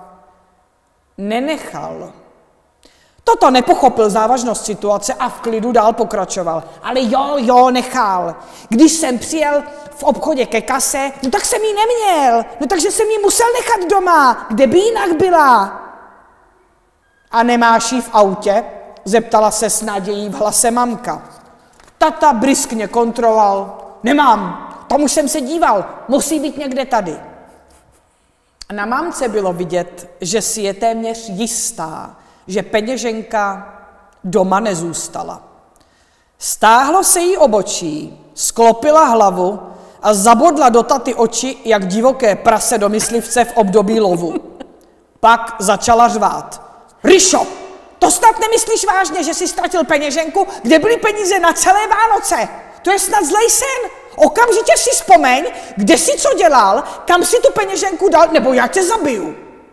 nenechal. Toto nepochopil závažnost situace a v klidu dál pokračoval. Ale jo, jo, nechal. Když jsem přijel v obchodě ke kase, no tak jsem ji neměl. No takže jsem ji musel nechat doma. Kde by jinak byla? A nemáš ji v autě? Zeptala se s nadějí v hlase mamka. Tata briskně kontroloval. Nemám, tomu jsem se díval, musí být někde tady. Na mamce bylo vidět, že si je téměř jistá, že peněženka doma nezůstala. Stáhlo se jí obočí, sklopila hlavu a zabodla do taty oči, jak divoké prase do myslivce v období lovu. Pak začala řvát. Ryšo, to snad nemyslíš vážně, že jsi ztratil peněženku, kde byly peníze na celé Vánoce? To je snad zlej sen. Okamžitě si vzpomeň, kde jsi co dělal, kam si tu peněženku dal, nebo já tě zabiju.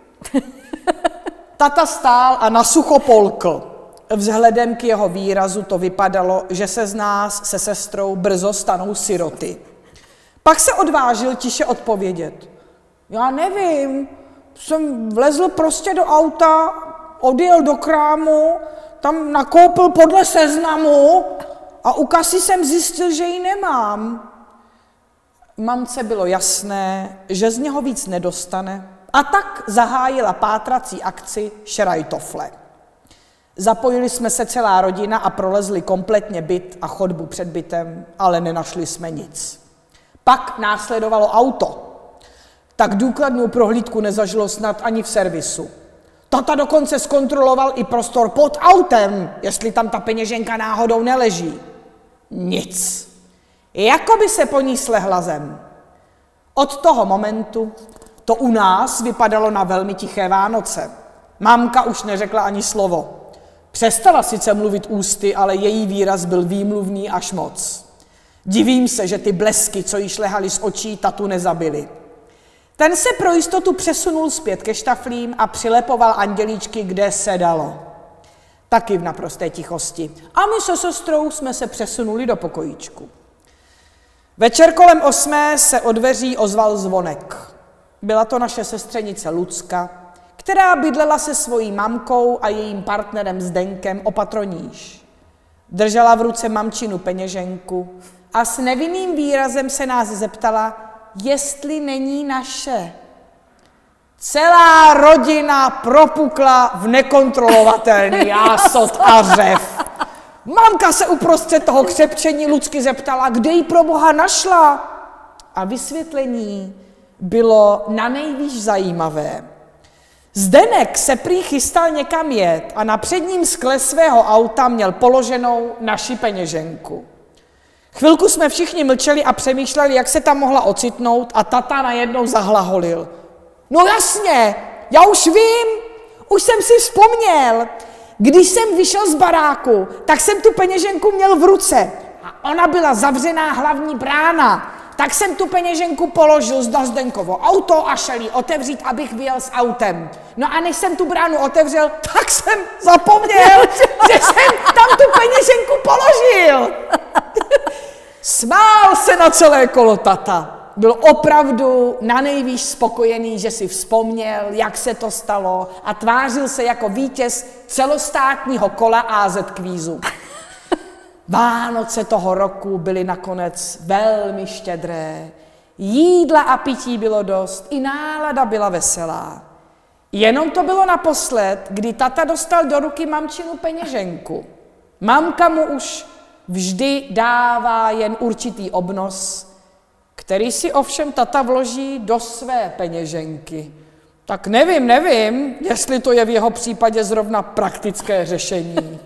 Tata stál a nasucho polkl. Vzhledem k jeho výrazu to vypadalo, že se z nás se sestrou brzo stanou siroty. Pak se odvážil tiše odpovědět. Já nevím, jsem vlezl prostě do auta, odjel do krámu, tam nakoupil podle seznamu a u kasy jsem zjistil, že ji nemám. Mamce bylo jasné, že z něho víc nedostane, a tak zahájila pátrací akci Šerajtofle. Zapojili jsme se celá rodina a prolezli kompletně byt a chodbu před bytem, ale nenašli jsme nic. Pak následovalo auto. Tak důkladnou prohlídku nezažilo snad ani v servisu. Tata dokonce zkontroloval i prostor pod autem, jestli tam ta peněženka náhodou neleží. Nic. Jako by se po ní slehla zem. Od toho momentu to u nás vypadalo na velmi tiché Vánoce. Mamka už neřekla ani slovo. Přestala sice mluvit ústy, ale její výraz byl výmluvný až moc. Divím se, že ty blesky, co jí šlehaly z očí, tatu nezabily. Ten se pro jistotu přesunul zpět ke štaflím a přilepoval andělíčky, kde se dalo. Taky v naprosté tichosti. A my se sestrou jsme se přesunuli do pokojíčku. Večer kolem osmé se od dveří ozval zvonek. Byla to naše sestřenice Lucka, která bydlela se svojí mamkou a jejím partnerem Zdenkem o patro níž. Držela v ruce mamčinu peněženku a s nevinným výrazem se nás zeptala, jestli není naše. Celá rodina propukla v nekontrolovatelný jásot a řev. Mamka se uprostřed toho křepčení Lucky zeptala, kde ji pro boha našla. A vysvětlení bylo nanejvýš zajímavé. Zdenek se prý chystal někam jet a na předním skle svého auta měl položenou naši peněženku. Chvilku jsme všichni mlčeli a přemýšleli, jak se tam mohla ocitnout, a tata najednou zahlaholil. No jasně, já už vím, už jsem si vzpomněl. Když jsem vyšel z baráku, tak jsem tu peněženku měl v ruce a ona byla zavřená hlavní brána. Tak jsem tu peněženku položil na Zdenkovo auto a šel ji otevřít, abych vyjel s autem. No a než jsem tu bránu otevřel, tak jsem zapomněl, že jsem tam tu peněženku položil. Smál se na celé kolo tata. Byl opravdu nanejvýš spokojený, že si vzpomněl, jak se to stalo, a tvářil se jako vítěz celostátního kola á zet kvízu. Vánoce toho roku byly nakonec velmi štědré. Jídla a pití bylo dost, i nálada byla veselá. Jenom to bylo naposled, kdy tata dostal do ruky mamčinu peněženku. Mamka mu už vždy dává jen určitý obnos, který si ovšem tata vloží do své peněženky. Tak nevím, nevím, jestli to je v jeho případě zrovna praktické řešení.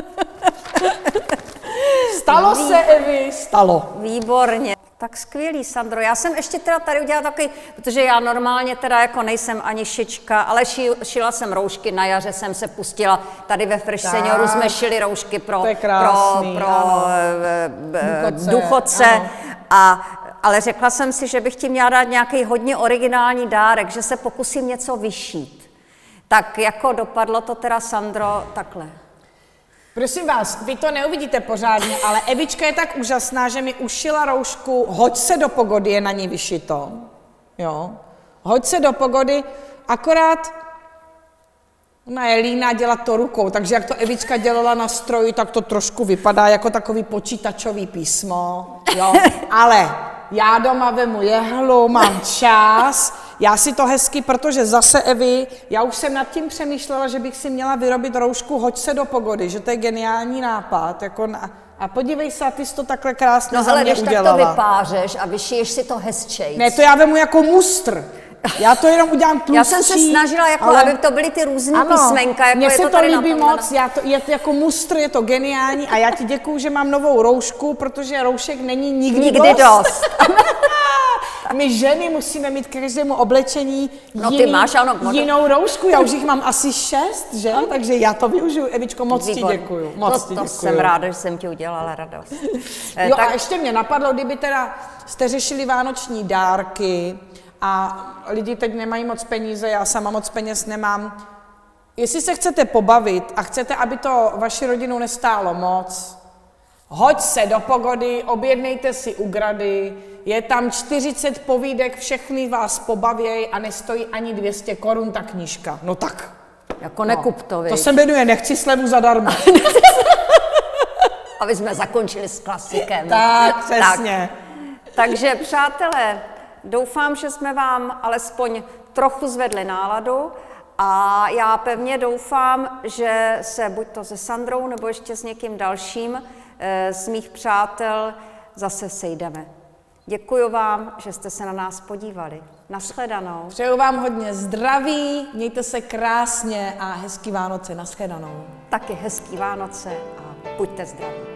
Stalo se, Evi, stalo. Výborně. Tak skvělý, Sandro. Já jsem ještě teda tady udělala takový, protože já normálně teda jako nejsem ani šička, ale ši, šila jsem roušky, na jaře jsem se pustila, tady ve Fresh Senioru jsme šili roušky pro, krásný, pro, pro důchodce, důchodce a ale řekla jsem si, že bych ti měla dát nějaký hodně originální dárek, že se pokusím něco vyšít. Tak jako dopadlo to teda, Sandro, takhle. Prosím vás, vy to neuvidíte pořádně, ale Evička je tak úžasná, že mi ušila roušku Hoď se do pogody, je na ní vyšito. Jo. Hoď se do pogody, akorát ona je líná dělat to rukou, takže jak to Evička dělala na stroji, tak to trošku vypadá jako takový počítačový písmo. Jo. Ale já doma vemu jehlu, mám čas, já si to hezky, protože zase Evi, já už jsem nad tím přemýšlela, že bych si měla vyrobit roušku Hoď se do pogody, že to je geniální nápad. Jako na, a podívej se, a ty jsi to takhle krásně no, za hele, mě když udělala. tak to vypářeš a vyšiješ si to hezčejc. Ne, to já vemu jako mustr. Já to jenom udělám tlustší. Já jsem se snažila, jako, ale... aby to byly ty různý ano, písmenka, jako mně je se to, to tady líbí moc, já to, je to jako mustr, je to geniální a já ti děkuju, že mám novou roušku, protože roušek není nikdy, nikdy dost. dost. My ženy musíme mít k každému oblečení no, jiný, ty máš, ano, jinou roušku, já už jich mám asi šest, že? Ano. Takže já to využiju. Evičko, moc Výborný. ti děkuju. Moc to, ti to děkuju. jsem ráda, že jsem ti udělala radost. Jo tak... a ještě mě napadlo, kdyby teda jste řešili vánoční dárky a lidi teď nemají moc peníze, já sama moc peněz nemám. Jestli se chcete pobavit a chcete, aby to vaši rodinu nestálo moc, hoď se do pogody, objednejte si u Grady, je tam čtyřicet povídek, všechny vás pobavěj a nestojí ani dvě stě korun ta knížka. No tak. Jako nekup to, no, to se jmenuje Nechci slevu zadarmo. Aby jsme zakončili s klasikem. Tak, přesně. Tak. Takže, přátelé, doufám, že jsme vám alespoň trochu zvedli náladu a já pevně doufám, že se buď to se Sandrou nebo ještě s někým dalším z mých přátel zase sejdeme. Děkuji vám, že jste se na nás podívali. Nashledanou. Přeju vám hodně zdraví, mějte se krásně a hezký Vánoce. Nashledanou. Taky hezký Vánoce a buďte zdraví.